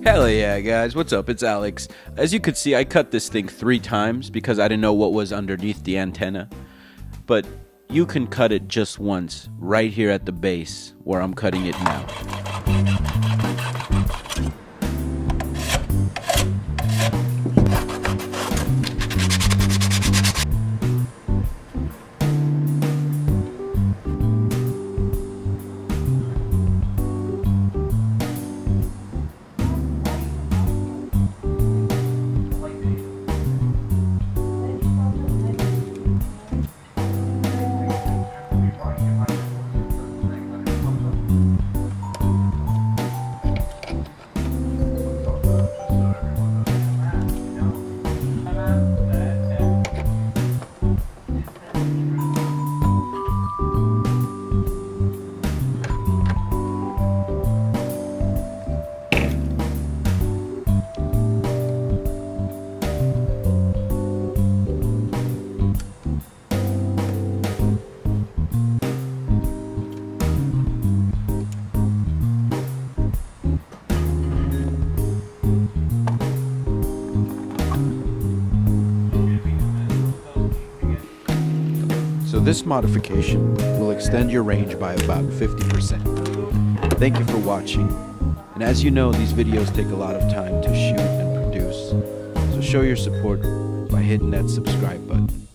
Hell yeah, guys. What's up? It's Alex. As you could see, I cut this thing 3 times because I didn't know what was underneath the antenna. But you can cut it just once, right here at the base, where I'm cutting it now. So this modification will extend your range by about 50%. Thank you for watching. And as you know, these videos take a lot of time to shoot and produce. So show your support by hitting that subscribe button.